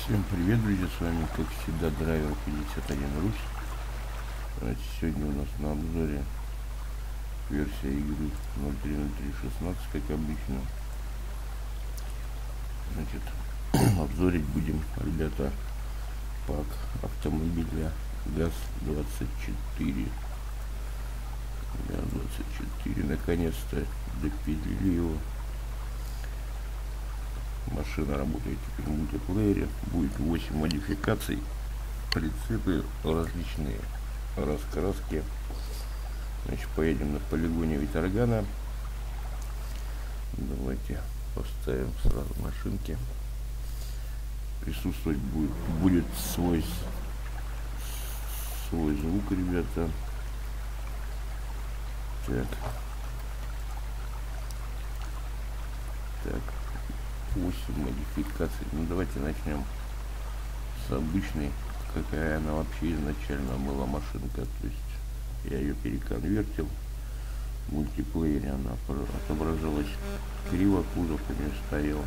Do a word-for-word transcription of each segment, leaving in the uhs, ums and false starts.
Всем привет, друзья, с вами как всегда драйвер пятьдесят один Рус. Значит, сегодня у нас на обзоре версия игры ноль три ноль три шестнадцать, как обычно. Значит, обзорить будем, ребята, пак автомобиля ГАЗ двадцать четыре. ГАЗ двадцать четыре, наконец-то допилили его. Машина работает теперь в мультиплеере. Будет восемь модификаций. Прицепы различные раскраски. Значит, поедем на полигоне Виторгана. Давайте поставим сразу машинки. Присутствовать будет, будет свой, свой звук, ребята. Так. Так. восемь модификаций. Ну, давайте начнем с обычной, какая она вообще изначально была машинка. То есть я ее переконвертил. В мультиплеере она отображалась криво, кузов у нее стоял.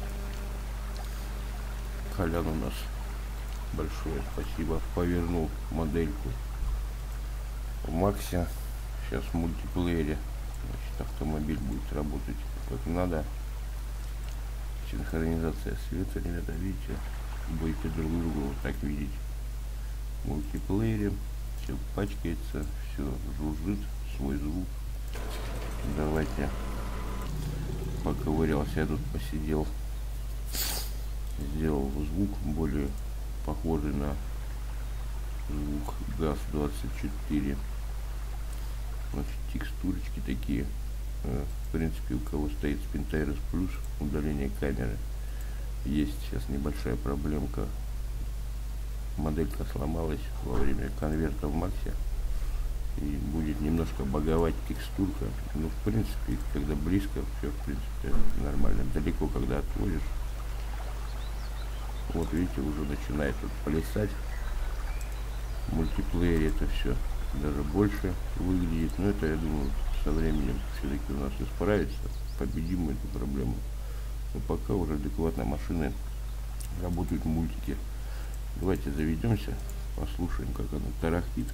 Колян у нас, большое спасибо, повернул модельку в Максе. Сейчас в мультиплеере, значит, автомобиль будет работать как надо. Синхронизация света, ребята, видите, будете друг друга вот так видеть в мультиплеере. Все пачкается, все жужжит, свой звук. Давайте поковырялся, я тут посидел, сделал звук более похожий на звук ГАЗ двадцать четыре. Значит, текстурочки такие. В принципе, у кого стоит Spintairus Plus, удаление камеры, есть сейчас небольшая проблемка. Моделька сломалась во время конверта в Максе, и будет немножко баговать текстурка. Но в принципе, когда близко, все в принципе нормально. Далеко, когда отводишь, вот видите, уже начинает тут плясать. В мультиплеере это все даже больше выглядит, но это, я думаю, со временем все-таки у нас исправится, победим мы эту проблему. Но пока уже адекватно машины работают в мультике. Давайте заведемся, послушаем, как она тарахтит.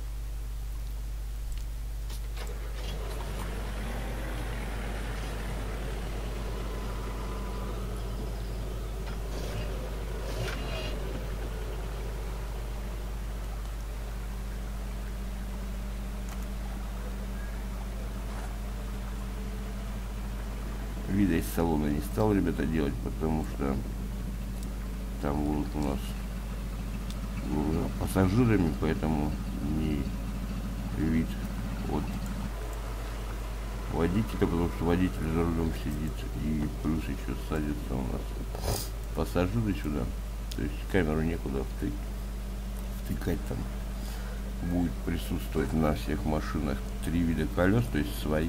Вида из салона не стал, ребята, делать, потому что там будут у нас пассажирами, поэтому не вид от водителя, потому что водитель за рулем сидит, и плюс еще садится у нас пассажиры сюда, то есть камеру некуда втык, втыкать. Там будет присутствовать на всех машинах три вида колес, то есть свои.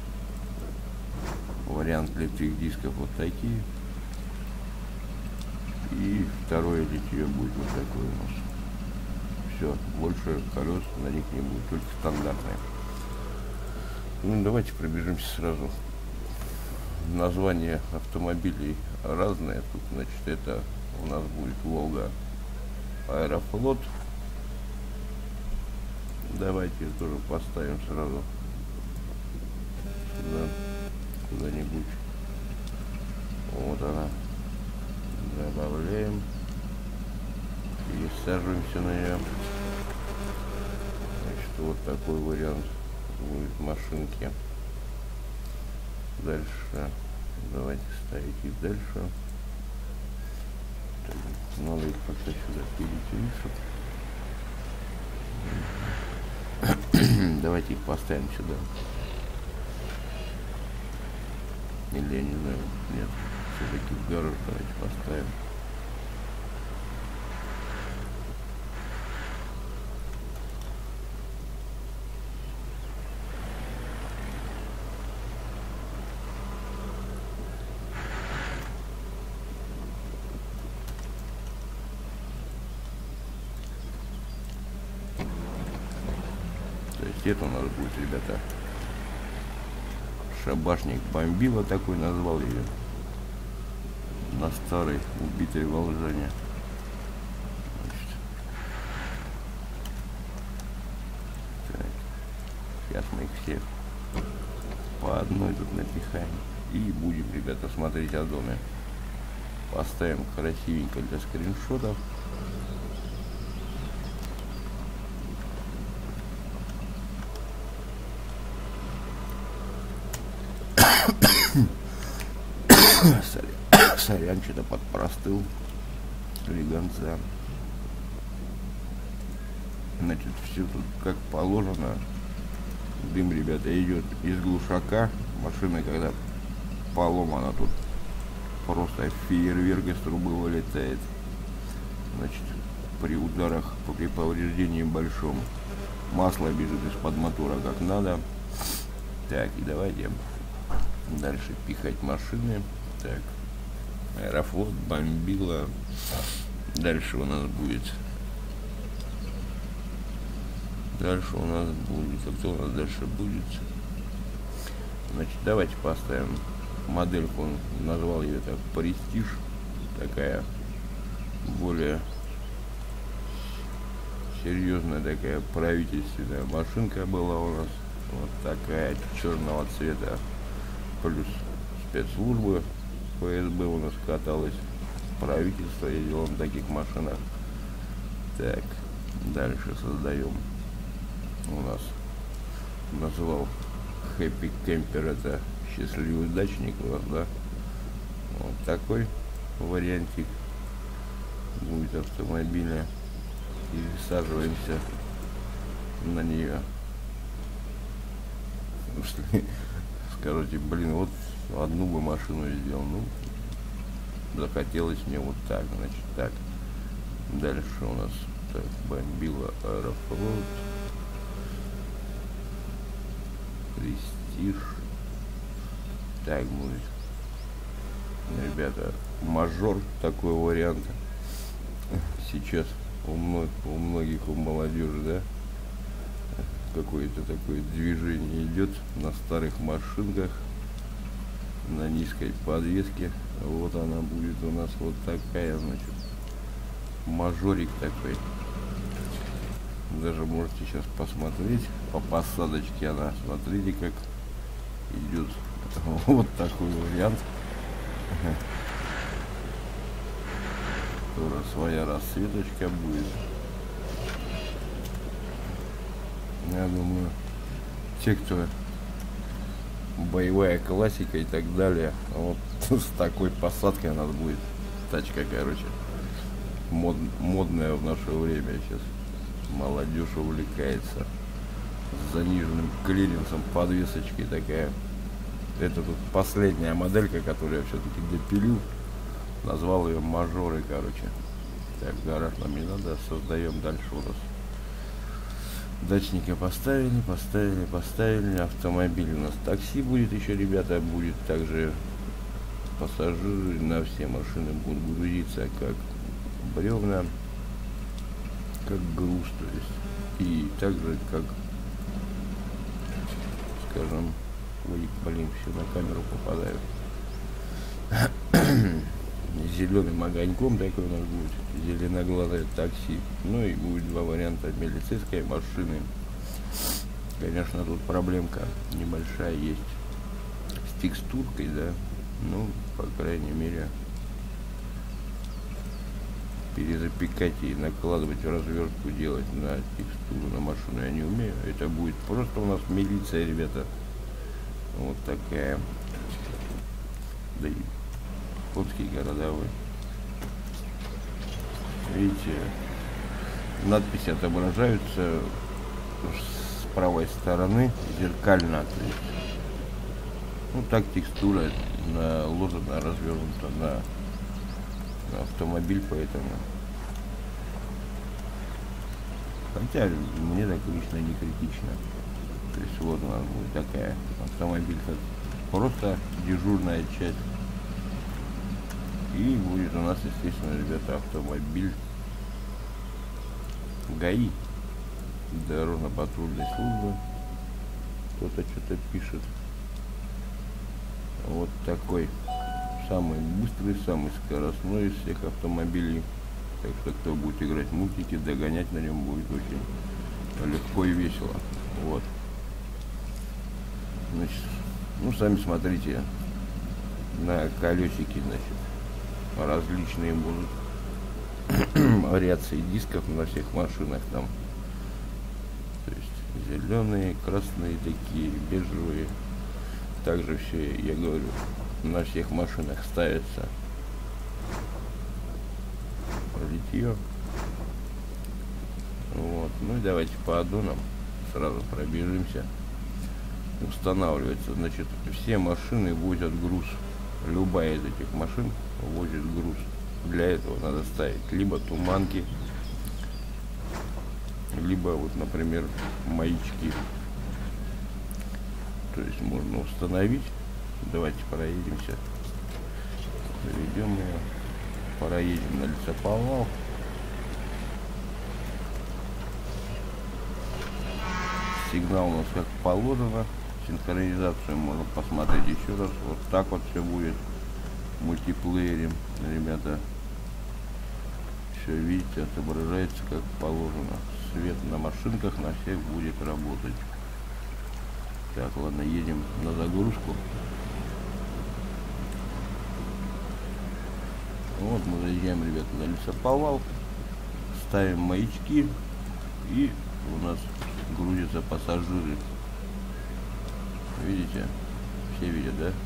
Вариант литых дисков вот такие. И второе литье будет вот такое у нас. Все, больше колес на них не будет, только стандартные. Ну, давайте пробежимся сразу. Название автомобилей разные. Тут, значит, это у нас будет Волга Аэрофлот. Давайте тоже поставим сразу сюда, куда-нибудь. Вот она. Добавляем и саживаемся на нее. Значит, вот такой вариант будет машинки. Дальше давайте ставить их дальше. Так, надо их пока сюда перетянуть. Давайте их поставим сюда. Или я не знаю, нет, все-таки в гараж давайте поставим. То есть это у нас будет, ребята, шабашник бомбила, такой назвал ее, на старой убитой Волжане. их всех. По одной тут напихаем. И будем, ребята, смотреть о доме. Поставим красивенько для скриншотов. Сорян, что-то подпростыл. Слегонца. Значит, все тут как положено. Дым, ребята, идет из глушака. Машина, когда поломана, тут просто фейерверк из трубы вылетает. Значит, при ударах, при повреждении большом, масло бежит из-под мотора как надо. Так, и давайте дальше пихать машины. Так, Аэрофлот, Бомбила. Дальше у нас будет Дальше у нас будет. А кто у нас дальше будет? Значит, давайте поставим модельку. Назвал ее так Престиж. Такая более серьезная, такая правительственная машинка была у нас. Вот такая черного цвета. Плюс спецслужбы ФСБ у нас каталось. Правительство ездило на таких машинах. Так, дальше создаем. У нас назвал Happy Camper, это счастливый дачник у нас, да? Вот такой вариантик будет автомобиля. И высаживаемся на нее. Скажите, блин, вот одну бы машину сделал. Ну, захотелось мне вот так, значит, так. Дальше у нас так, Бомбила, Аэрофлот, Престиж. Так будет. Ребята, мажор, такой вариант. Сейчас у, мно, у многих, у молодежи, да, какое-то такое движение идет на старых машинках, на низкой подвеске. Вот она будет у нас вот такая, значит, мажорик такой. Даже можете сейчас посмотреть по посадочке она. Смотрите, как идет. Вот такой вариант. Тоже своя расцветочка будет. Я думаю, те, кто боевая классика и так далее, вот с такой посадкой у нас будет тачка, короче, мод, модная в наше время сейчас. Молодежь увлекается с заниженным клиренсом, подвесочкой такая. Это тут последняя моделька, которую я все-таки допилил. Назвал ее мажоры, короче. Так, гараж нам не надо, создаем дальше у нас. Дачника поставили, поставили, поставили. Автомобиль у нас такси будет еще, ребята, будет также пассажиры на все машины будут грузиться как бревна, как груз, то есть, и также как, скажем, ой, блин, все на камеру попадают. Зеленым огоньком такой у нас будет, зеленоглазое такси. Ну и будет два варианта милицейской машины. Конечно, тут проблемка небольшая есть с текстуркой, да. Ну, по крайней мере, перезапекать и накладывать развертку, делать на текстуру, на машину я не умею. Это будет просто у нас милиция, ребята. Вот такая. Да и Фотский городовой. Видите, надписи отображаются с правой стороны зеркально. То есть, ну так текстура наложена, развернута на, на автомобиль, поэтому. Хотя мне так лично не критично. То есть вот у нас будет такая автомобиль, как просто дежурная часть. И будет у нас, естественно, ребята, автомобиль ГАИ, дорожно-патрульной службы. Кто-то что-то пишет. Вот такой самый быстрый, самый скоростной из всех автомобилей. Так что кто будет играть в мультики, догонять на нем будет очень легко и весело. Вот. Значит, ну сами смотрите, на колесики, значит, различные будут вариации дисков на всех машинах там. То есть зеленые, красные такие, бежевые. Также все, я говорю, на всех машинах ставится литье. Вот. Ну и давайте по аддонам сразу пробежимся. Устанавливается, значит, все машины возят груз. Любая из этих машин возит груз. Для этого надо ставить либо туманки, либо вот, например, маячки. То есть можно установить. Давайте проедемся. Заведем ее. Проедем на лесоповал. Сигнал у нас как положено. Синхронизацию можно посмотреть еще раз. Вот так вот все будет в мультиплеере, ребята. Все, видите, отображается как положено. Свет на машинках на всех будет работать. Так, ладно, едем на загрузку. Вот мы заезжаем, ребята, на лесоповал. Ставим маячки. И у нас грузятся пассажиры. Видите? Все видят, да?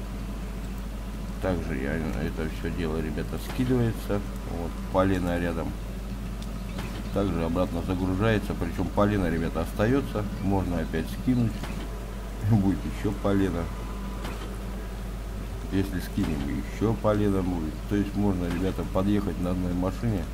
Также я, это все дело, ребята, скидывается. Вот, полено рядом. Также обратно загружается. Причем полено, ребята, остается. Можно опять скинуть. Будет еще полено. Если скинем, еще полено будет. То есть можно, ребята, подъехать на одной машине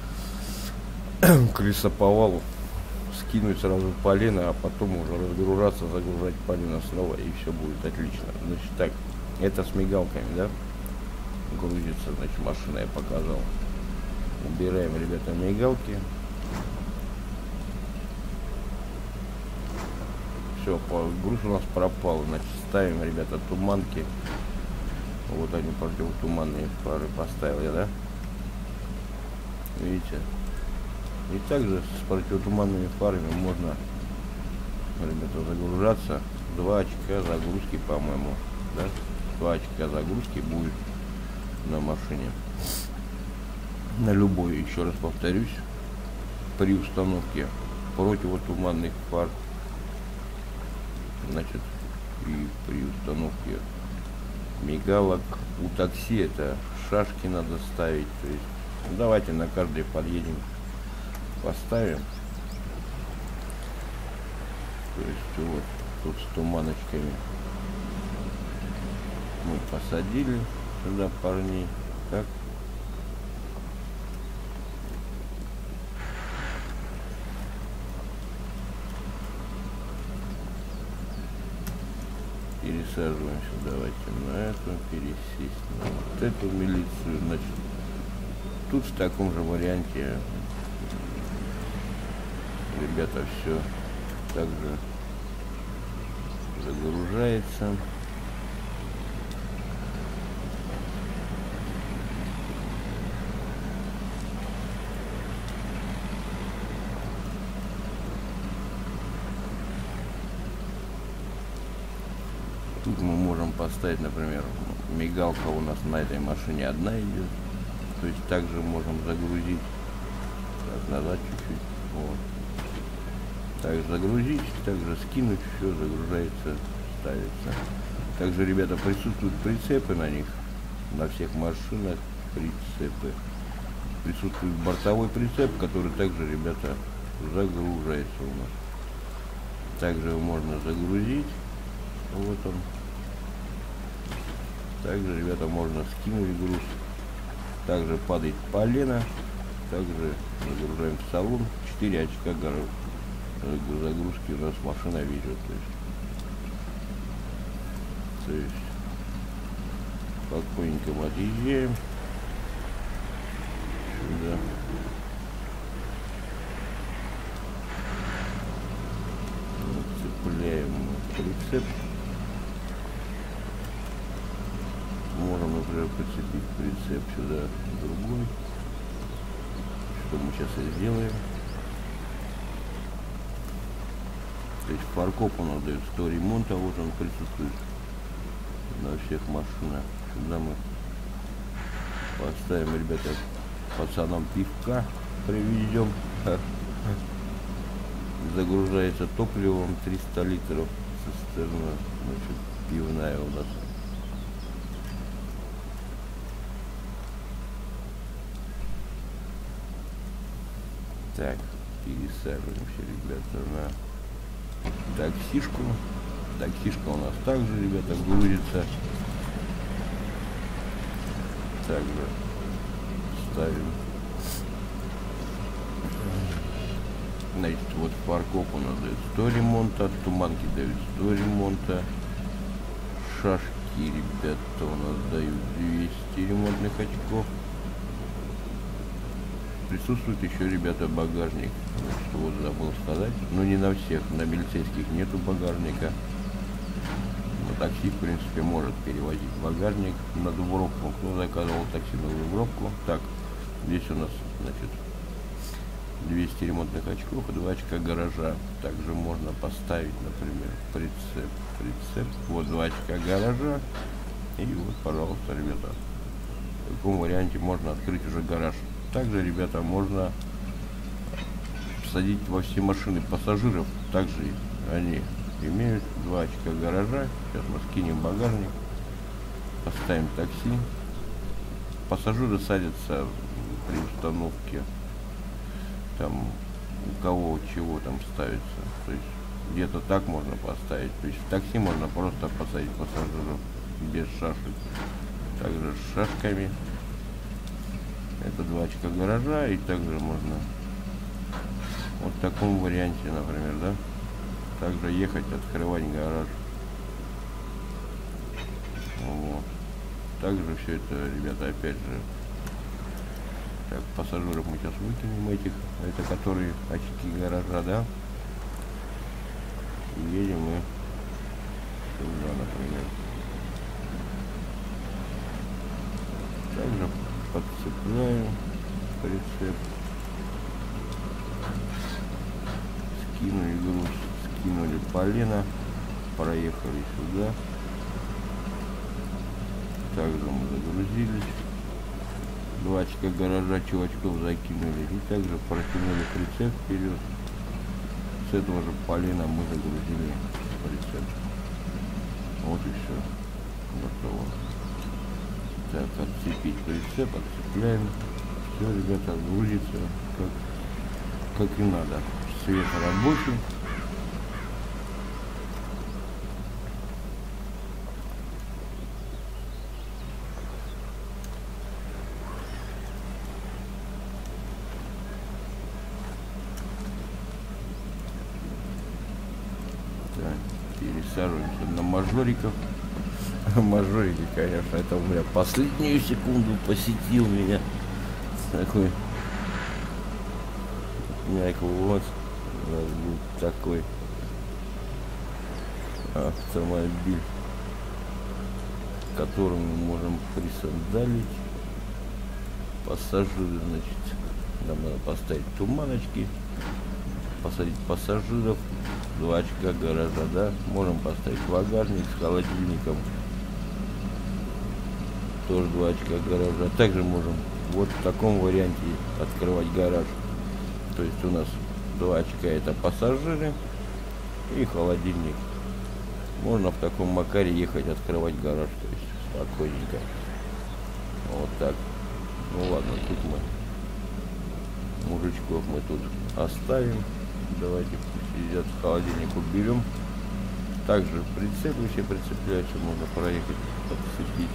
к лесоповалу, скинуть сразу полено, а потом уже разгружаться, загружать полено снова, и все будет отлично. Значит, так, это с мигалками, да, грузится, значит, машина я показал. Убираем, ребята, мигалки. Все, груз у нас пропал. Значит, ставим, ребята, туманки. Вот они, противотуманные фары поставил я, да? Видите? И также с противотуманными фарами можно, ребята, загружаться. Два очка загрузки, по-моему, да? Два очка загрузки будет на машине. На любой, еще раз повторюсь, при установке противотуманных фар, значит, и при установке мигалок у такси это шашки надо ставить. То есть, ну, давайте на каждый подъедем, поставим. То есть вот тут с туманочками мы посадили сюда парней. Так. Пересаживаемся, давайте на эту, пересесть на вот эту милицию. Значит, тут в таком же варианте, ребята, все также загружается. Тут мы можем поставить, например, мигалка у нас на этой машине одна идет. То есть также можем загрузить. Так, назад чуть-чуть. Вот. Также загрузить, также скинуть, все загружается, ставится. Также, ребята, присутствуют прицепы на них. На всех машинах прицепы. Присутствует бортовой прицеп, который также, ребята, загружается у нас. Также его можно загрузить. Вот он. Также, ребята, можно скинуть груз. Также падает полено. Также загружаем в салон. четыре очка загрузки у нас машина ведет. То есть, то есть спокойненько мы отъезжаем сюда. Цепляем прицеп. Можем, например, прицепить прицеп сюда другой. Что мы сейчас и сделаем. То есть фаркоп у нас дает сто ремонта, вот он присутствует на всех машинах. Сюда мы поставим, ребята, пацанам пивка привезем. Загружается топливом триста литров цистерна, значит, пивная у нас. Так, пересаживаемся, ребята, на таксишку. Таксишка у нас также, ребята, грузится. Также ставим. Значит, вот фаркоп у нас дает сто ремонта, туманки дают сто ремонта, шашки, ребята, у нас дают двести ремонтных очков. Присутствует еще, ребята, багажник. Значит, вот забыл сказать, но не на всех, на милицейских нету багажника. Но такси, в принципе, может перевозить багажник на дубровку. Кто заказывал такси на дубровку? Так, здесь у нас, значит, двести ремонтных очков и два очка гаража. Также можно поставить, например, прицеп. Прицеп. Вот два очка гаража. И вот, пожалуйста, ребята, в таком варианте можно открыть уже гараж. Также, ребята, можно садить во все машины пассажиров. Также они имеют два очка гаража. Сейчас мы скинем багажник, поставим такси. Пассажиры садятся при установке. Там у кого чего там ставится. То есть где-то так можно поставить. То есть в такси можно просто посадить пассажиров без шашек. Также с шашками. Это два очка гаража, и также можно вот в таком варианте, например, да, также ехать, открывать гараж. Вот. Также все это, ребята, опять же, так, пассажиров мы сейчас выкинем этих, это которые очки гаража, да, и едем мы сюда, например. Также подцепляем прицеп, скинули груз, скинули полено, проехали сюда, также мы загрузились, два очка гаража, чувачков закинули и также протянули прицеп вперед. С этого же полена мы загрузили прицеп. Вот и все, готово. Так, отцепить прицеп, отцепляем. Все, ребята, грузится как, как и надо. Свет рабочий. Так, пересаживаемся на мажориков. Мажорики, конечно, это у меня последнюю секунду посетил меня такой мяк, вот у нас был такой автомобиль, который мы можем присандалить пассажиры. Значит, нам надо поставить туманочки, посадить пассажиров, два очка гаража, да, можем поставить багажник с холодильником, тоже два очка гаража. Также можем вот в таком варианте открывать гараж. То есть у нас два очка это пассажиры и холодильник. Можно в таком макаре ехать открывать гараж, то есть спокойненько. Вот так. Ну ладно, тут мы мужичков мы тут оставим. Давайте пусть сидят, холодильник уберем. Также прицепы все прицепляются, можно проехать, подцепить.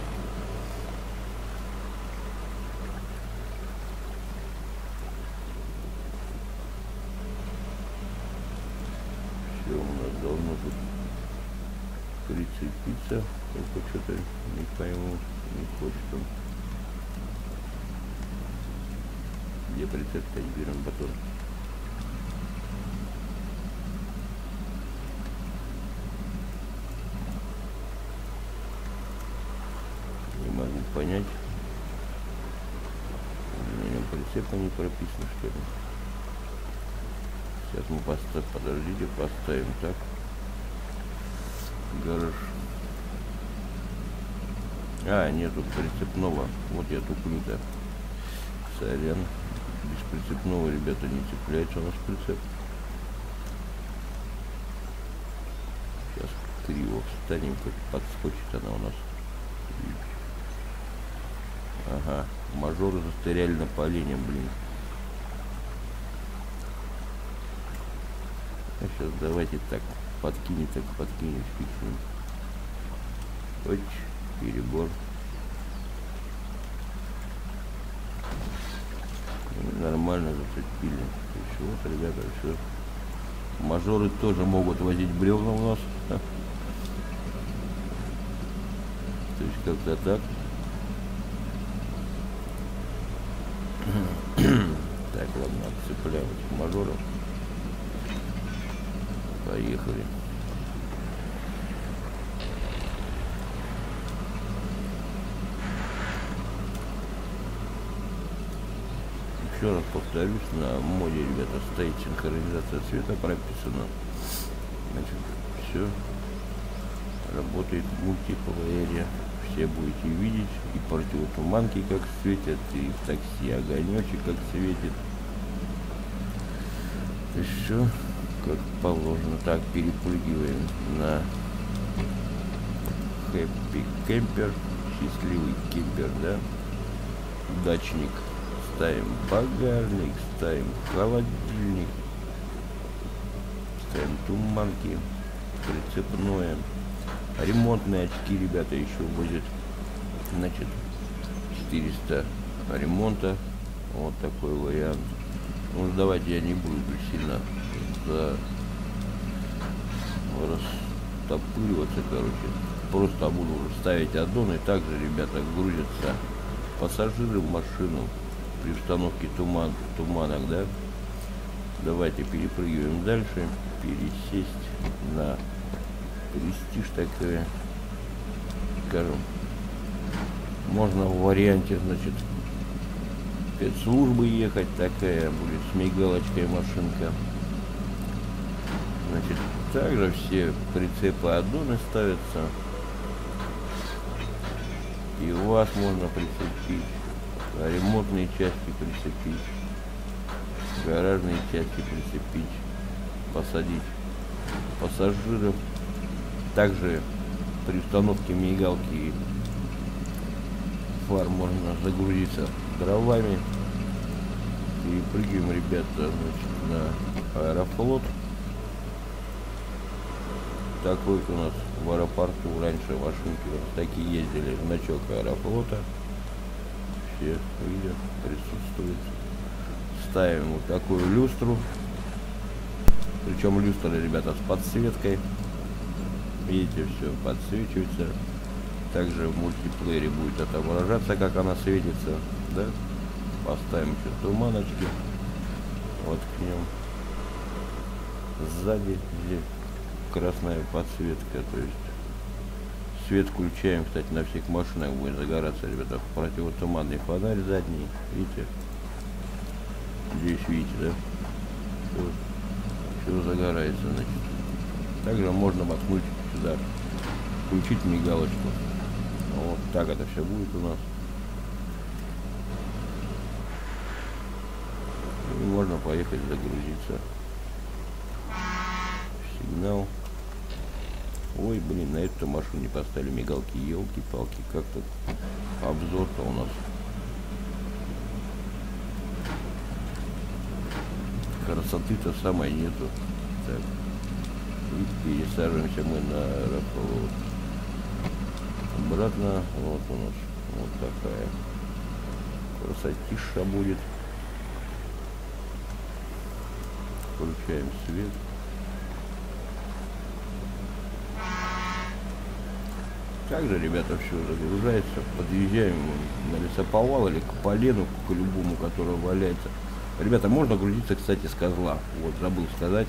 Все у нас должно тут прицепиться, только что-то не пойму, не хочет он. Где прицеп-то, берем батон. Не могу понять. У меня прицепа не прописано, что ли. Сейчас мы поставим, подождите, поставим так. Гараж. А, нету прицепного. Вот я туплю-то. Сорян. Без прицепного, ребята, не цепляется у нас прицеп. Сейчас криво встанем, хоть подскочит она у нас. Ага, мажоры застряли на полене, блин. А сейчас давайте так, подкинем, так подкинем, фиксим. Ой, перебор. Нормально зацепили. Еще вот, ребята, все. Мажоры тоже могут возить бревна у нас. То есть как-то так. Так, ладно, отцепляем этих мажоров. Поехали. Еще раз повторюсь, на моде, ребята, стоит синхронизация цвета прописана. Значит, все работает в мультиплеере. Все будете видеть и противотуманки как светят, и в такси огонечек как светит. И все как положено. Так, перепрыгиваем на Happy Camper, счастливый кемпер, да, дачник. Ставим багажник, ставим холодильник, ставим туманки, прицепное. Ремонтные очки, ребята, еще будет. Значит, четыреста ремонта. Вот такой вариант. Ну, давайте я не буду сильно за... растопыриваться, короче. Просто буду ставить аддон, и также, ребята, грузятся пассажиры в машину при установке туман, туманок, да. Давайте перепрыгиваем дальше. Пересесть на престиж такая, скажем, можно в варианте, значит, спецслужбы ехать, такая будет с мигалочкой машинка. Значит, также все прицепы аддоны ставятся, и вас можно прицепить, ремонтные части прицепить, гаражные части прицепить, посадить пассажиров. Также при установке мигалки фар можно загрузиться дровами. Перепрыгиваем, ребята, значит, на Аэрофлот. Такой вот у нас в аэропорту раньше машинки вот такие ездили, значок Аэрофлота. Все видят, присутствует. Ставим вот такую люстру. Причем люстра, ребята, с подсветкой. Видите, все подсвечивается. Также в мультиплеере будет отображаться, как она светится, да. Поставим еще туманочки. Вот к ним. Сзади здесь красная подсветка, то есть свет включаем, кстати, на всех машинах будет загораться, ребята. Противотуманный фонарь задний, видите? Здесь видите, да? Все, все загорается, значит. Также можно воткнуть сюда, включить мигалочку. Вот так это все будет у нас. И можно поехать загрузиться. Сигнал. Ой, блин, на эту машину не поставили мигалки, елки-палки, как-то обзор-то у нас. Красоты-то самой нету. Так. И пересаживаемся мы на Аэрофлот. Обратно, вот у нас вот такая красотища будет. Включаем свет. Также, ребята, все загружается. Подъезжаем на лесоповал или к полену, к любому, который валяется. Ребята, можно грузиться, кстати, с козла. Вот, забыл сказать.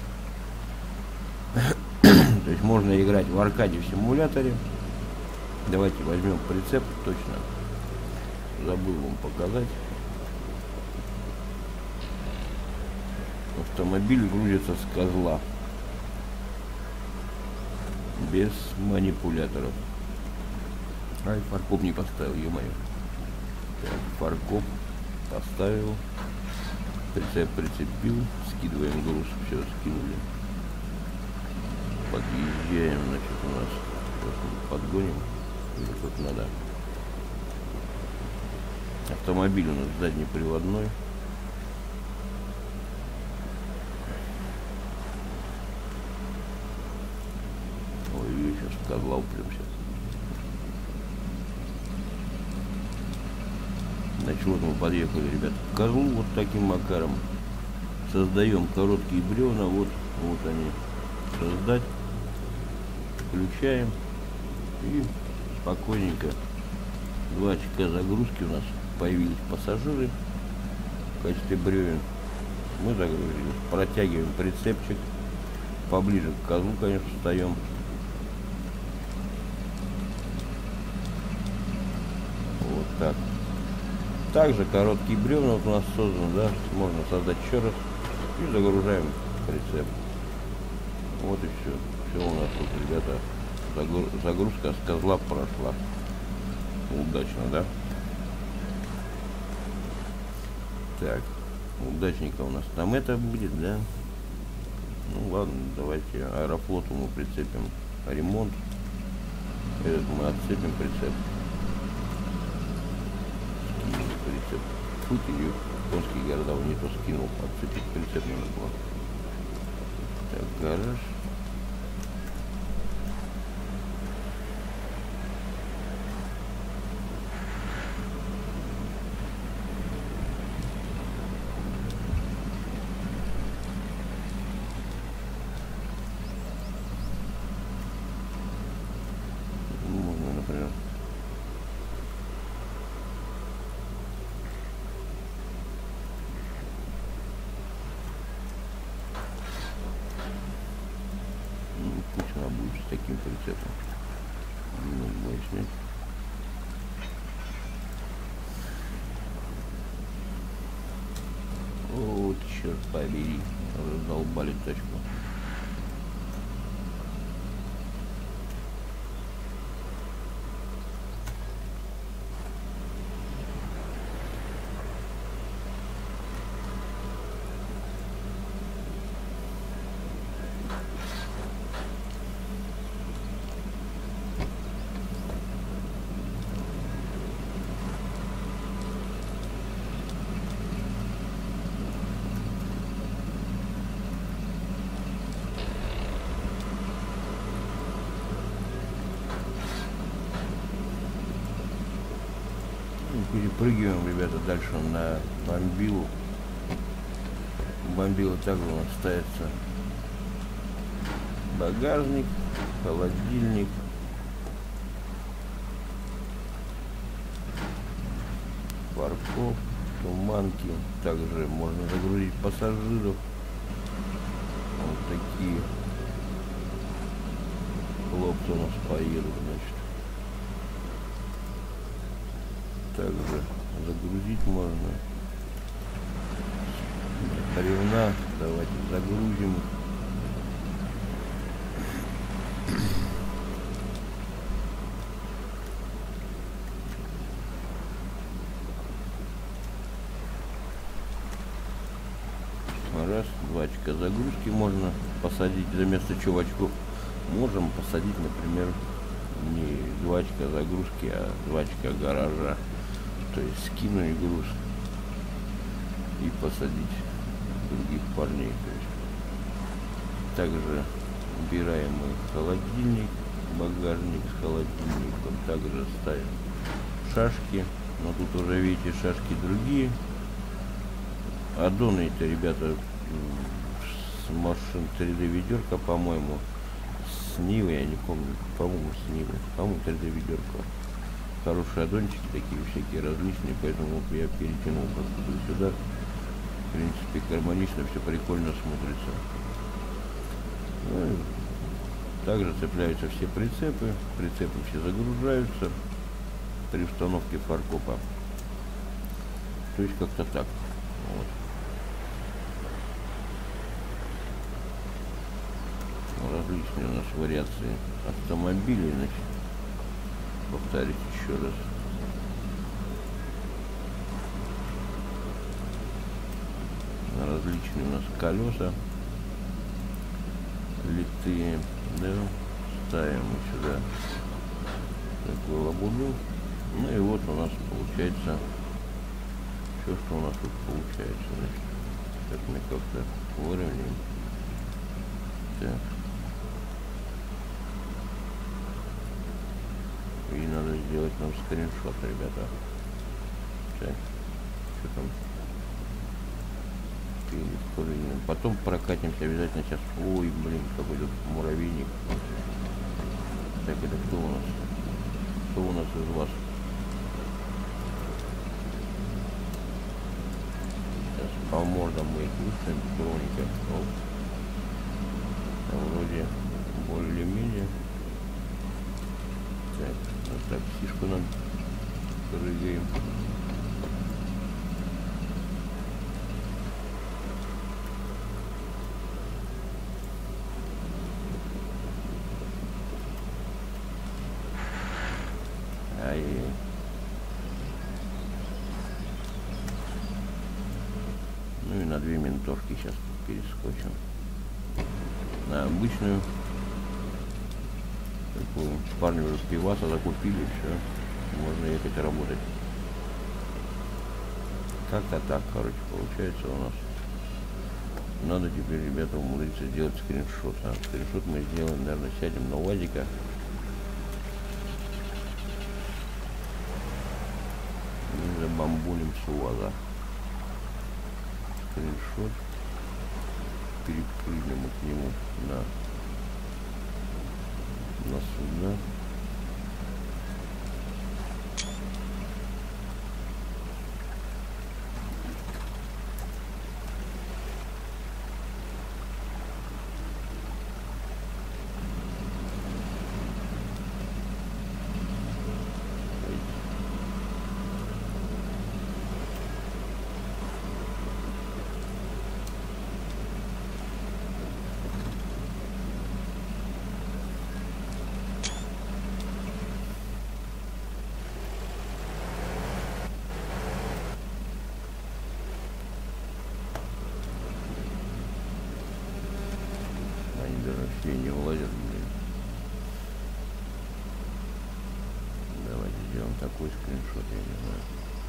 То есть можно играть в аркаде в симуляторе. Давайте возьмем прицеп, точно. Забыл вам показать. Автомобиль грузится с козла. Без манипуляторов. Ай, фаркоп не поставил, ё-моё. Так, фаркоп поставил. Прицеп прицепил. Скидываем груз. Все, скинули. Подъезжаем, значит, у нас. Подгоним. Или тут надо. Автомобиль у нас заднеприводной. Ой, я сейчас в козла упремся. Значит, вот мы подъехали, ребят, к козлу вот таким макаром. Создаем короткие бревна. Вот, вот они. Создать. Включаем. И спокойненько. Два очка загрузки у нас появились пассажиры в качестве бревен. Мы загрузили. Протягиваем прицепчик. Поближе к козлу, конечно, встаем. Вот так. Также короткие бревна вот у нас созданы, да, можно создать еще раз. И загружаем прицеп. Вот и все. Все у нас тут, ребята, загрузка с козла прошла. Удачно, да? Так, удачненько у нас там это будет, да? Ну ладно, давайте Аэрофлоту мы прицепим ремонт. Этот мы отцепим прицеп. Скинем прицеп. Фу ты, конские города не то скинул, отцепить прицеп надо было. Так, гараж. Можно, например. Пусть она будет с таким прицепом. Ну, снять. О, черт побери, раздолбали тачку. Перепрыгиваем, ребята, дальше на бомбилу. Бомбила также у нас ставится багажник, холодильник, фаркоп, туманки. Также можно загрузить пассажиров. Вот такие хлопцы у нас поедут, значит. Также загрузить можно бревна. Давайте загрузим. Раз, два очка загрузки можно посадить за место чувачков. Можем посадить, например, не два очка загрузки, а два очка гаража. То есть скинуть груз и посадить других парней. То есть. Также убираем мы холодильник, багажник с холодильником. Также ставим шашки. Но тут уже видите, шашки другие. Аддоны это, ребята, с машин три дэ ведерка, по-моему, с Нивы, я не помню, по-моему, с Нивы, по-моему, три дэ ведерка. Хорошие аддончики такие всякие различные, поэтому вот я перетянул просто сюда. В принципе, гармонично, все прикольно смотрится. Ну, также цепляются все прицепы, прицепы все загружаются при установке фаркопа. То есть как-то так. Вот. различные у нас вариации автомобилей, значит, повторюсь еще раз. Различные у нас колеса литые, да, ставим мы сюда такую лабуду. Ну и вот у нас получается все, что у нас тут получается. Значит, так мы как-то выровняем. Так. И надо сделать нам скриншот, ребята. Так. Что там? Потом прокатимся обязательно сейчас. Ой, блин, какой тут муравейник. Так, это кто у нас? Кто у нас из вас? Сейчас по мордам мы их выставим потихоньку. Вроде более-менее. Так, на таксишку нам прыгаем. Ну и на две ментовки сейчас перескочим. На обычную такую парню уже пиваса закупили, все, можно ехать работать. Как-то так, короче, получается у нас. Надо теперь, ребята, умудриться сделать скриншот. А скриншот мы сделаем, наверное, сядем на УАЗика. И забамбулим с УАЗа. Скриншот. Перепрыгнем к нему на, на сюда. Все не влазят, блин. Давайте сделаем такой скриншот, я не знаю.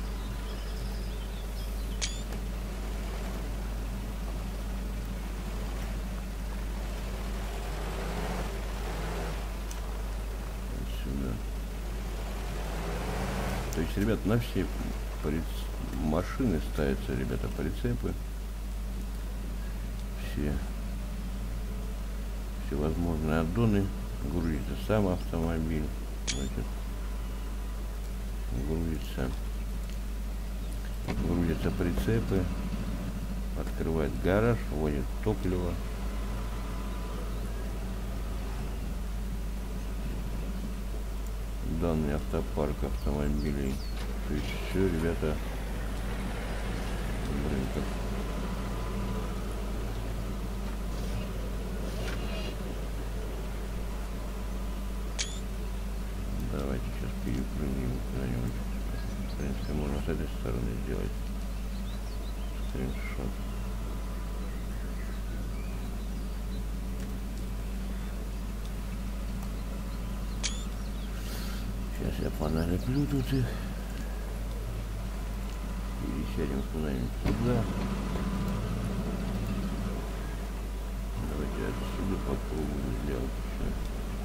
Вот сюда. То есть, ребят, на все приц... машины ставятся, ребята, прицепы. Все. Всевозможные аддоны, грузится сам автомобиль, значит, грузится, грузятся прицепы, открывает гараж, вводит топливо. Данный автопарк автомобилей. То есть все, ребята, блин, как давайте сейчас перепрыгнем куда-нибудь. В принципе, можно с этой стороны сделать скриншот. Сейчас я поналеплю тут их. Пересядем куда-нибудь сюда. Давайте отсюда попробуем сделать еще.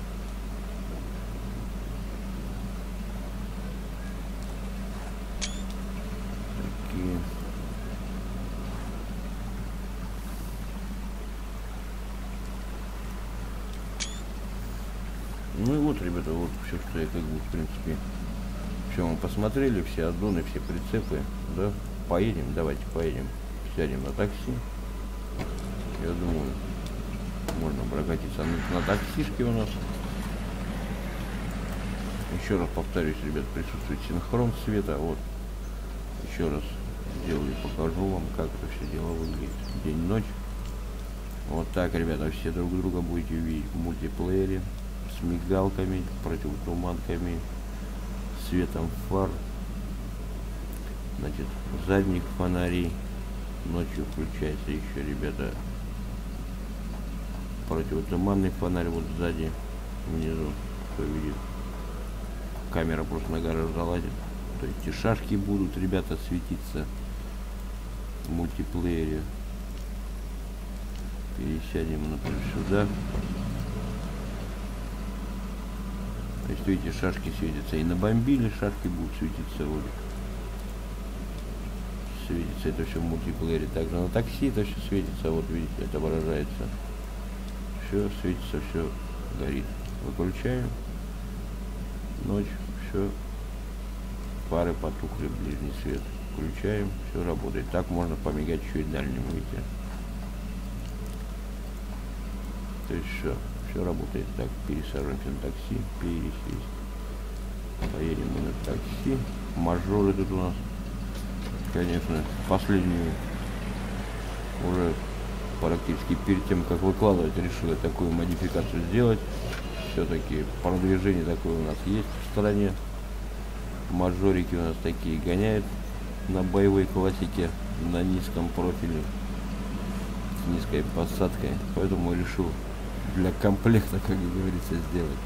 Ну и вот, ребята, вот все, что я как бы, в принципе, все мы посмотрели, все аддоны, все прицепы, да, поедем, давайте поедем, сядем на такси, я думаю, можно прокатиться на, на таксишке у нас. Еще раз повторюсь, ребят, присутствует синхрон света, вот, еще раз сделаю, покажу вам, как это все дело выглядит, день-ночь, вот так. так, ребята, все друг друга будете видеть в мультиплеере с мигалками, противотуманками, светом фар, значит, задних фонарей. Ночью включается еще, ребята, противотуманный фонарь вот сзади, внизу, кто видит. Камера просто на гараж залазит. То есть эти шашки будут, ребята, светиться в мультиплеере. Пересядем, например, сюда. То есть, видите, шашки светятся. И на бомбиле шашки будут светиться. Вот. Светится это все в мультиплеере. Также на такси это все светится. Вот видите, это выражается. Все светится, все горит. Выключаем. Ночь, все. Фары потухли, ближний свет. Включаем, все работает. Так можно помигать еще и дальним, видите. То есть все, все работает. Так, пересаживаемся на такси, пересесть. Поедем мы на такси. Мажоры тут у нас, конечно, последнюю уже практически перед тем, как выкладывать, решила такую модификацию сделать. Все-таки продвижение такое у нас есть в стране. Мажорики у нас такие гоняют на боевой классике, на низком профиле, с низкой посадкой. Поэтому решил для комплекта, как говорится, сделать.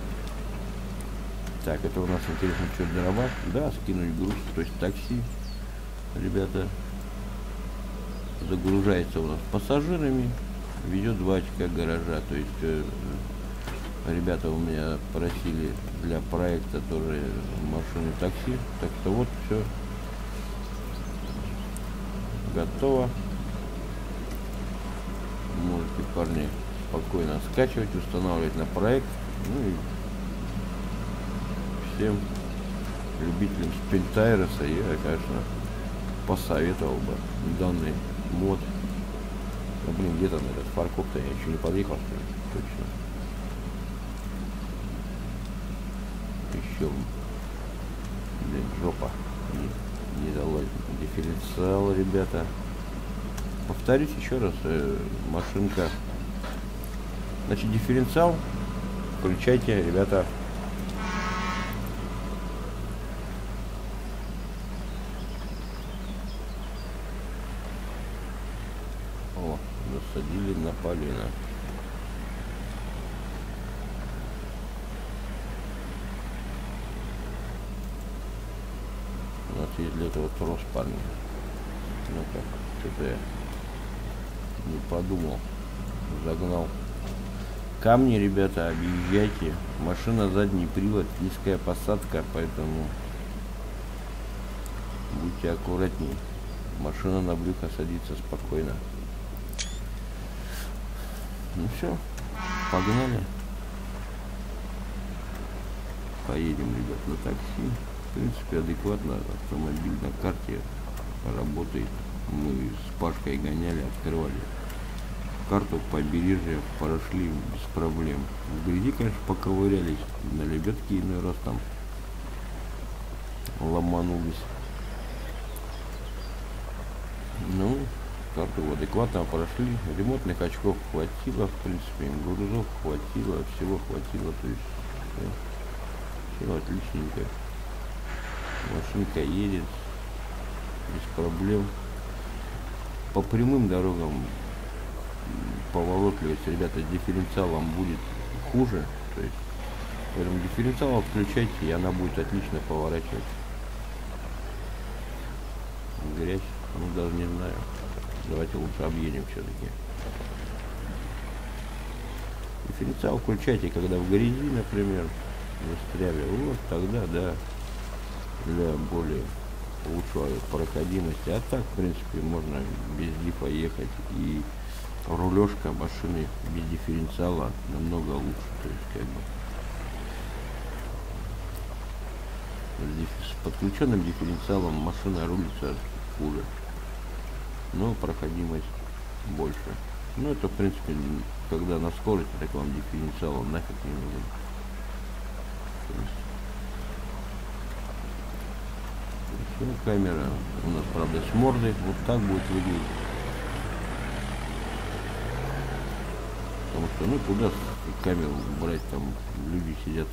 Так, это у нас интересно, что дрова. Да, скинуть груз, то есть такси, ребята, загружается у нас пассажирами, ведет два очка гаража. То есть э, ребята у меня просили для проекта тоже машины такси. Так что вот все готово. Можете, парни, спокойно скачивать, устанавливать на проект. Ну и всем любителям спинтайроса я, конечно, посоветовал бы данный мод. Ну, блин, где-то на этот фаркоп-то я еще не подъехал, что ли? Точно. Еще, блин, жопа. Не, не дала дифференциал, ребята. Повторюсь еще раз, э, машинка. Значит, дифференциал включайте, ребята. О, засадили на полено. У нас есть для этого трос, парни. Ну как, что-то я не подумал, загнал. Камни, ребята, объезжайте. Машина задний привод, низкая посадка, поэтому будьте аккуратнее. Машина на брюхо садится спокойно. Ну все, погнали. Поедем, ребят, на такси. В принципе, адекватно автомобиль на карте работает. Мы с Пашкой гоняли, открывали карту побережья, прошли без проблем. В грязи, конечно, поковырялись, на лебедке иной раз там ломанулись. Ну, карту адекватно прошли. Ремонтных очков хватило, в принципе, грузов хватило, всего хватило, то есть все, все отличненько. Машинка едет без проблем. По прямым дорогам поворотливость, ребята, с дифференциалом будет хуже. То есть, поэтому дифференциал включайте, и она будет отлично поворачивать. Грязь, ну даже не знаю. Давайте лучше объедем все-таки. Дифференциал включайте, когда в грязи, например, застряли. Вот тогда, да, для более лучшей проходимости. А так, в принципе, можно без дифа ехать. И рулежка машины без дифференциала намного лучше. То есть, как бы, с подключенным дифференциалом машина рулится хуже, но проходимость больше. Ну, это, в принципе, когда на скорости, так вам дифференциала нафиг не нужен. Все, камера у нас, правда, с мордой. Вот так будет выглядеть. потому что, ну, куда камеру брать, там люди сидят.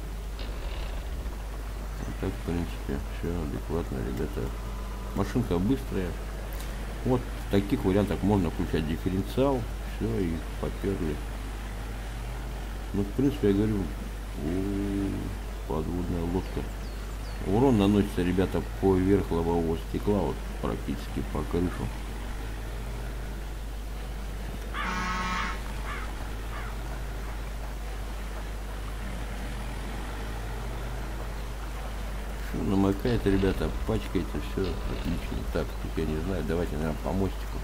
Вот так, в принципе, все адекватно, ребята. Машинка быстрая. Вот в таких вариантах можно включать дифференциал, все, и поперли. Ну, в принципе, я говорю, о, подводная лодка. Урон наносится, ребята, поверх лобового стекла, вот практически по крышу. Все намокает, ребята, пачкается, все отлично. Так, тут я не знаю, давайте, наверное, по мостику.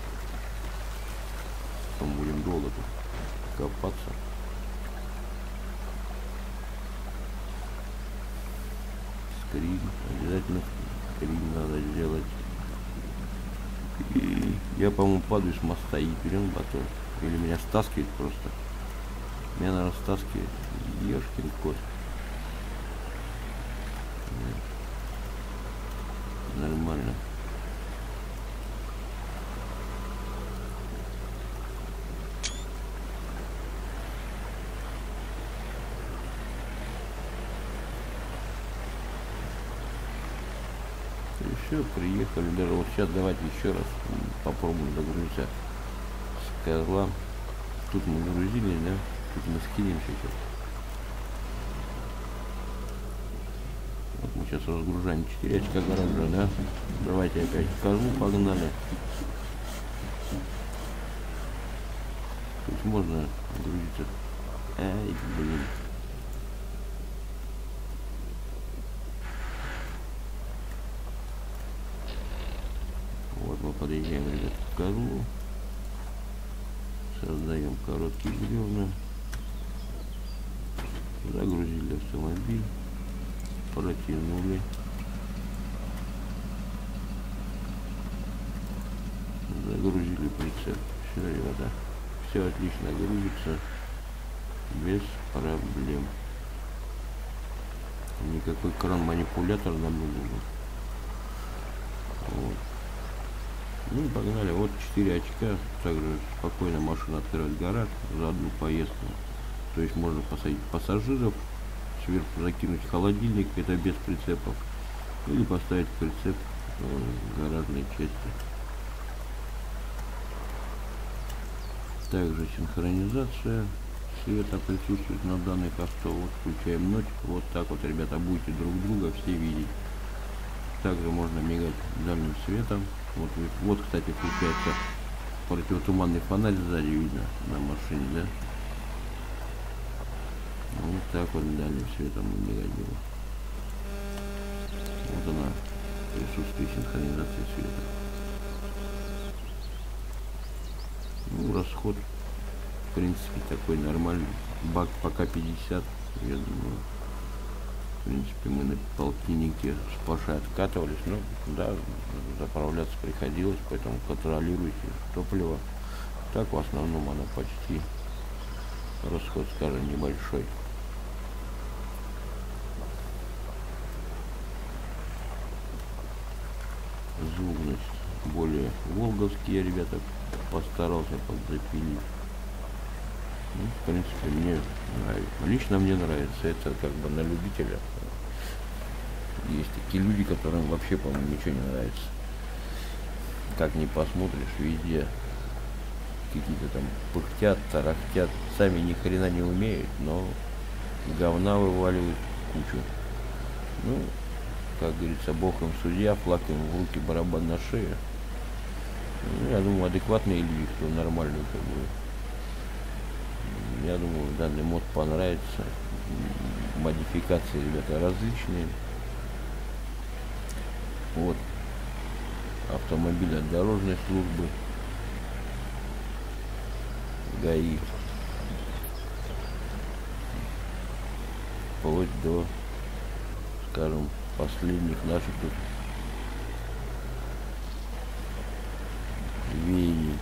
Потом будем долго тут копаться. Скрин, обязательно скрин надо сделать. И я, по-моему, падаю с моста и берем батон. Или меня стаскивает просто. Меня, наверное, стаскивает. Ешкин кот. Нормально. И все, приехали. Даже вот сейчас давайте еще раз попробуем загрузиться с козла. Тут мы загрузили, да? Тут мы скинемся сейчас. Вот мы сейчас разгружаем четыре очка гаража, да? Давайте опять к козлу погнали. Тут можно грузиться. Ай, блин. Вот мы подъезжаем, ребят, к козлу. Создаем короткие бревна. Загрузили автомобиль. Протянули. Загрузили прицеп. Все, ребята. Все отлично грузится. Без проблем. Никакой кран-манипулятор нам не нужен. Вот. Ну и погнали. Вот четыре очка. Также спокойно машина открывает гараж за одну поездку. То есть можно посадить пассажиров, сверху закинуть холодильник, это без прицепов, или поставить прицеп в гаражной части. Также синхронизация света присутствует на данных авто. Вот включаем ночь. Вот так вот, ребята, будете друг друга все видеть. Также можно мигать дальним светом. Вот, вот, кстати, включается противотуманный фонарь сзади, видно на машине, да? Вот так вот дальним светом мигать было. Вот она, присутствие синхронизации света. Ну, расход, в принципе, такой нормальный. Бак пока пятьдесят, я думаю. В принципе, мы на полтиннике с Пашей откатывались. Ну, да, заправляться приходилось, поэтому контролируйте топливо. Так, в основном, оно почти, расход, скажем, небольшой. Звукность более волговский, я, ребята, постарался подзапилить. Ну, в принципе, мне нравится. Лично мне нравится. Это как бы на любителя. Есть такие люди, которым вообще, по-моему, ничего не нравится. Как ни посмотришь, везде какие-то там пыхтят, тарахтят. Сами ни хрена не умеют, но говна вываливают кучу. Ну, как говорится, бог им судья, флаг им в руки, барабан на шею. Ну, я думаю, адекватные люди, кто нормальный, как бы. Я думаю, данный мод понравится. Модификации, ребята, различные. Вот. Автомобиль от дорожной службы. ГАИ. Вплоть до, скажем, последних наших тут веяний.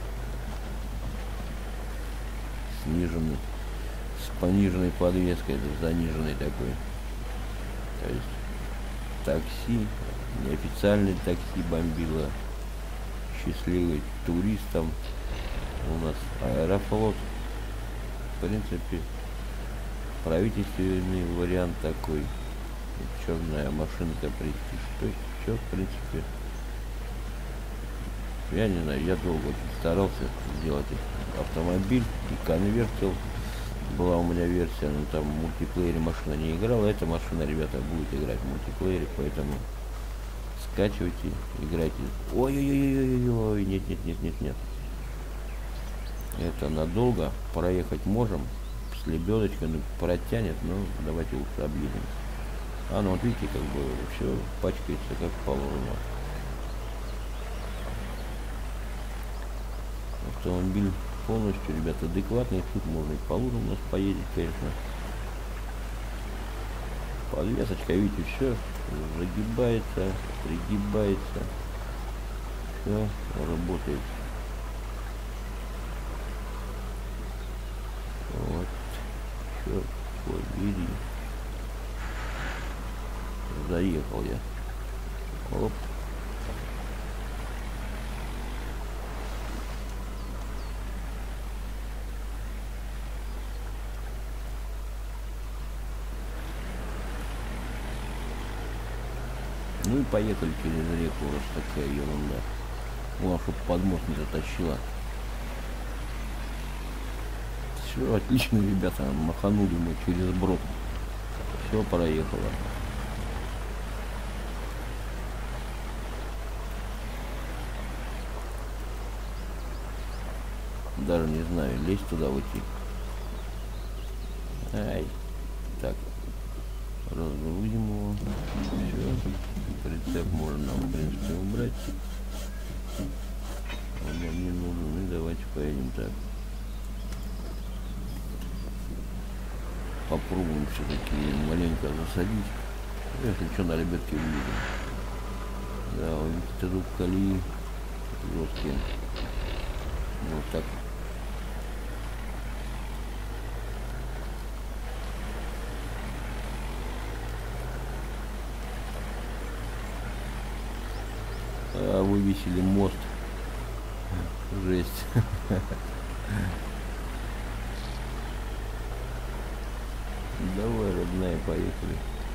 Сниженный, с пониженной подвеской, это заниженный такой. То есть такси, неофициальный такси бомбило, счастливый туристам. У нас Аэрофлот, В принципе, правительственный вариант такой. Черная машинка престиж. То есть все, в принципе. Я не знаю, я долго старался сделать автомобиль и конвертил. Была у меня версия, но там в мультиплеере машина не играла. Эта машина, ребята, будет играть в мультиплеере, поэтому скачивайте, играйте. Ой-ой-ой-ой-ой-ой, нет, нет, нет, нет, нет. Это надолго, проехать можем, с лебедочкой, ну, протянет, но давайте лучше объедем. А, ну вот видите, как бы все пачкается как положено. Автомобиль полностью, ребята, адекватный. Тут можно и по лужам у нас поедет, конечно. Подвесочка, видите, все загибается, пригибается. Все работает. Вот. Черт побери. Заехал я. Оп. Ну и поехали через реку, раз такая ерунда. Главное, чтобы под мост не затащила. Все отлично, ребята, маханули мы через брод. Все проехало. Даже не знаю, лезть туда уйти. Ай. Так. Разгрузим его. Все. Прицеп можно, в принципе, убрать. Он нам не нужен. Ну и давайте поедем так. Попробуем все-таки маленько засадить. Если что, на лебедке увидим. Да, вот тут колеи жесткие. Вот так. А, вывесили мост. Жесть. Давай, родная, поехали.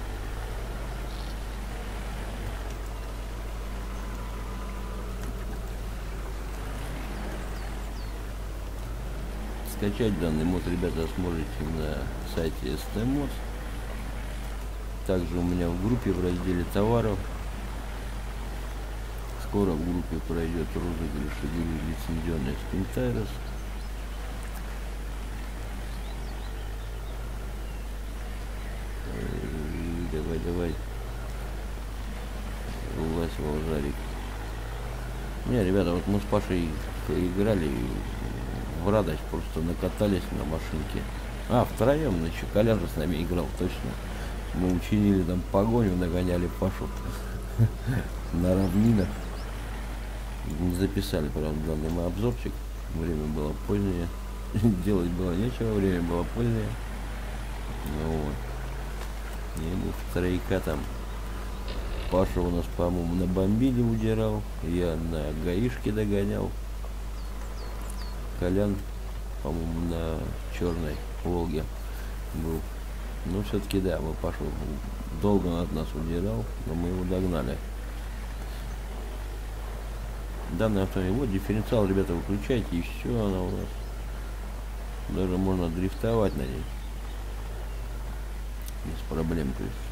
Скачать данный мод, ребята, сможете на сайте эс тэ мод. Также у меня в группе в разделе товаров. Скоро в группе пройдет розыгрыш игры лицензионный Spintyrus. Давай, давай. Улазь, волжарик. Не, ребята, вот мы с Пашей играли в радость, просто накатались на машинке. А, втроем, ну что, Колян же с нами играл, точно. Мы учинили там погоню, нагоняли Пашу на равнинах. Не записали, правда, данный мой обзорчик. Время было позднее. Делать было нечего, время было позднее. Ну вот. И мы втройка там. Паша у нас, по-моему, на бомбиле удирал. Я на гаишке догонял. Колян, по-моему, на черной Волге был. Ну, все-таки, да, мы Пашу долго от нас удирал, но мы его догнали. Данный автомобиль, вот дифференциал, ребята, выключайте, и все, она у нас. Даже можно дрифтовать на ней. Без проблем, то есть.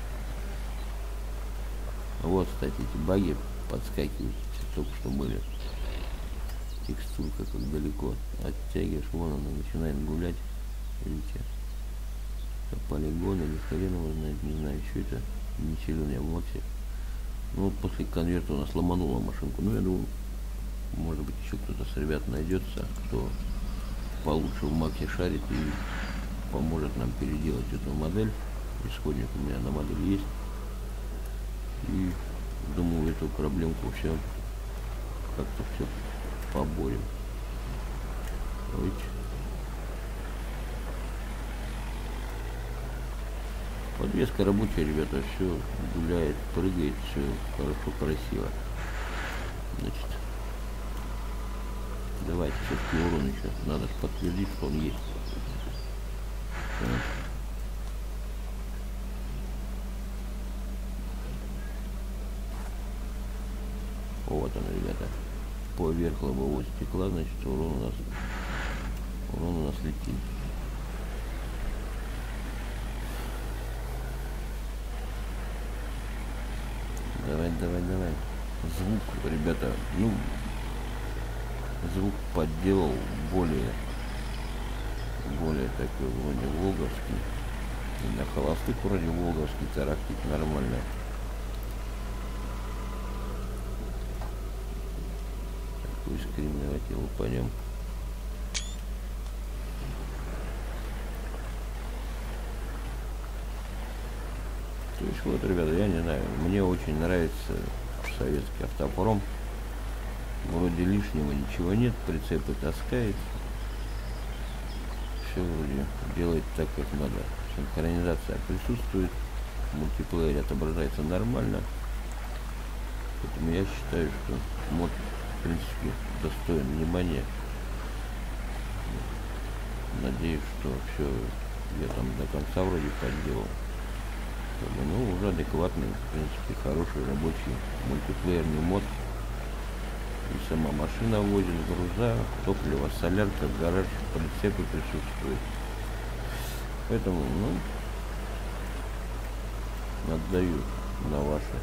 Вот, кстати, эти баги подскакивают, только что были. Текстурка как далеко оттягиваешь, вон она начинает гулять. Видите? Полигон или хрен его знает, не знаю, что это. Не силен я в максе. Ну вот после конверта у нас ломанула машинку. Ну я думаю, может быть еще кто-то с ребят найдется, кто получше в максе шарит и поможет нам переделать эту модель. Исходник у меня на модель есть. И думаю, эту проблемку все как-то все поборем. Ой. Подвеска рабочая, ребята, все гуляет, прыгает, все хорошо, красиво. Значит, давайте все-таки урон еще надо подтвердить, что он есть. Вот он, ребята. Поверх лобового стекла, значит, урон у нас урон у нас летит. Давай, давай, давай. Звук, ребята, ну, звук подделал более, более такой вроде волговский. И на холостых вроде волговский тарахтит нормально. Такой скрин, давайте лупанем. То есть вот, ребята, я не знаю, мне очень нравится советский автопром. Вроде лишнего ничего нет, прицепы таскает. Все вроде делает так, как надо. Синхронизация присутствует. Мультиплеер отображается нормально. Поэтому я считаю, что мод, в принципе, достоин внимания. Надеюсь, что все я там до конца вроде подделал. Ну, уже адекватный, в принципе, хороший рабочий мультиплеерный мод. И сама машина возит груза, топливо, солярка, гараж, прицепы присутствуют. Поэтому, ну, отдаю на ваше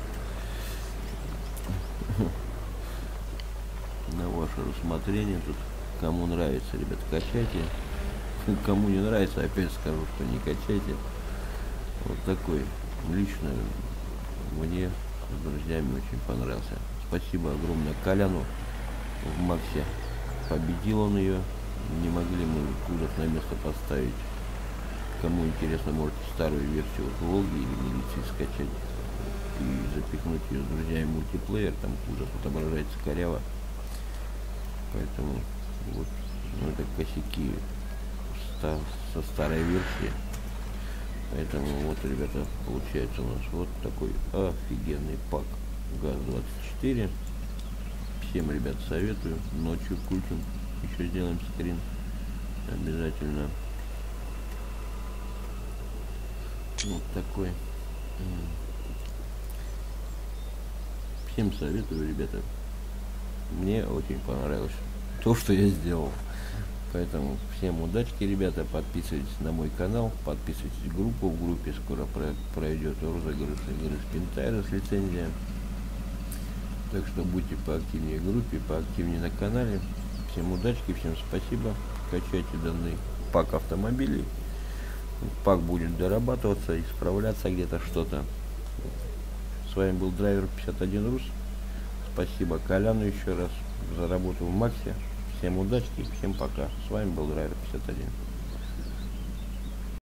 на ваше рассмотрение. Тут кому нравится, ребят, качайте. Кому не нравится, опять скажу, что не качайте. Вот такой. Лично мне с друзьями очень понравился. Спасибо огромное Коляну в Максе. Победил он ее. Не могли мы кузов на место поставить. Кому интересно, можете старую версию вот Волги или Милиции скачать и запихнуть ее с друзьями в мультиплеер. Там кузов отображается коряво. Поэтому вот, ну, это косяки со старой версии. Поэтому вот, ребята, получается у нас вот такой офигенный пак ГАЗ двадцать четыре. Всем, ребят, советую. Ночью включим, еще сделаем скрин обязательно. Вот такой. Всем советую, ребята. Мне очень понравилось то, что я сделал. Поэтому всем удачки, ребята. Подписывайтесь на мой канал, подписывайтесь в группу. В группе скоро пройдет розыгрыш игры Spintire с лицензией. Так что будьте поактивнее в группе, поактивнее на канале. Всем удачки, всем спасибо. Качайте данный пак автомобилей. Пак будет дорабатываться, исправляться где-то что-то. С вами был драйвер пятьдесят один Рус. Спасибо Коляну еще раз за работу в Максе. Всем удачи, всем пока. С вами был драйвер пятьдесят один.